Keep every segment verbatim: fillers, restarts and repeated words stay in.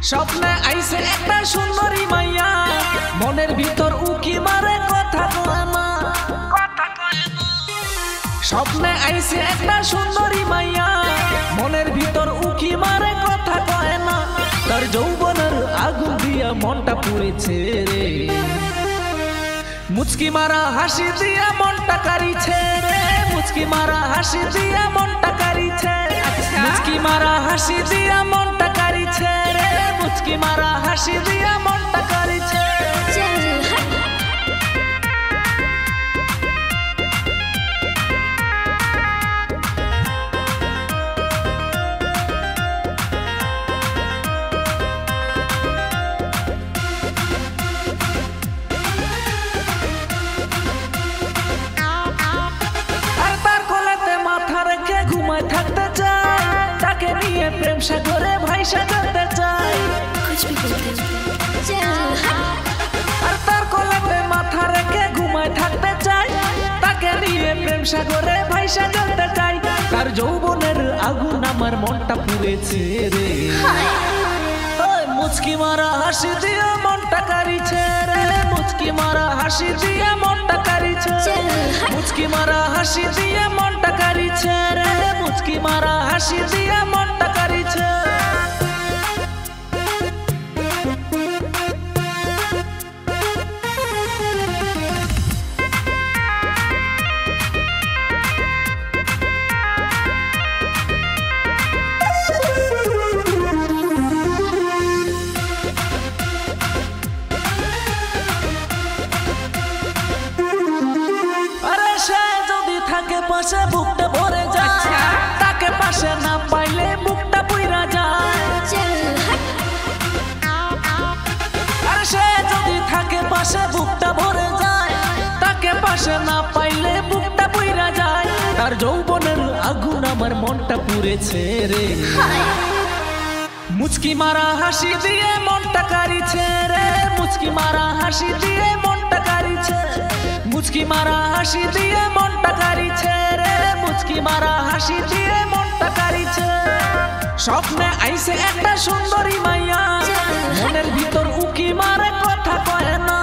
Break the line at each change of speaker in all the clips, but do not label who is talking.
স্বপ্নে আইছে একটা সুন্দরী মাইয়া, মনের ভিতর উকি মারে কথা কয় না। স্বপ্নে আইছে একটা সুন্দরী মাইয়া, মনের ভিতর উকি মারে কথা কয় না। তার যৌবনের আগুন দিয়া মনটা পুড়েছে রে, মুচকি মারা হাসি দিয়া মনটা কারিছে রে, মুচকি মারা হাসি দিয়া মনটা কারিছে, মুচকি মারা হাসি দিয়া মনটা কারিছে রে, মুচকি মারা হাসি দিয়া মনটা কারিছে। থাকতে চাই তাকে নিয়ে প্রেম সাগরে ভাইসা করতে চাই, আর তার কোলেতে মাথা রেখে ঘুমায় থাকতে চাই, তাকে নিয়ে প্রেম সাগরে ভাইসা করতে চাই। তার যৌবনের আগুন আমার মনটা পুড়েছে রে, মুচকি মারা হাসি দিয়ে মনটা কারিছে রে, মুচকি মারা হাসি দিয়ে মনটা কারিছে, মুচকি মারা হাসি দিয়ে মনটা কারিছে রে, মুচকি মারা হাসি দিয়ে মনটা কারিছে। তাকে পাশে বুকটা ভরে যায়, তাকে পাশে না পাইলে বুকটা পুইরা যায়, আর সে যদি থাকে পাশে বুকটা ভরে যায়, তাকে পাশে না পাইলে বুকটা পুইরা যায়। তার যৌবনের আগুন আমার মনটা পুড়েছে রে, মুচকি মারা হাসি দিয়ে মনটা কারিছে রে, মুচকি মারা হাসি দিয়ে মনটা কারিছে, মুচকি মারা হাসি দিয়ে মনটা কারিছে রে, মুচকি মারা হাসি দিয়ে মনটা কারিছে। স্বপ্নে আইছে একটা সুন্দরী মাইয়া, মনের ভিতর উকি মারে কথা কয় না।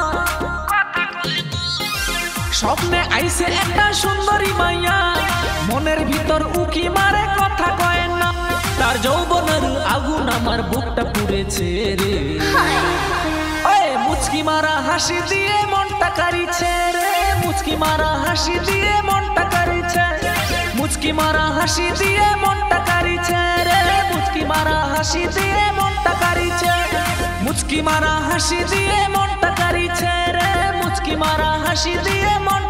স্বপ্নে আইছে একটা সুন্দরী মাইয়া, মনের ভিতর উকি মারে কথা কয় না। তার যৌবনের আগুন আমার বুকটা পুড়েছে রে, মুচকি মারা হাসি দিয়ে মনটা কারিছে রে, মুচকি মারা হাসি দিয়ে মনটা কারিছে, মুচকি মারা হাসি দিয়ে মনটা কারিছে রে, মুচকি মারা হাসি দিয়ে মনটা কারিছে, মুচকি মারা হাসি দিয়ে মনটা কারিছে রে, মুচকি মারা হাসি দিয়ে মন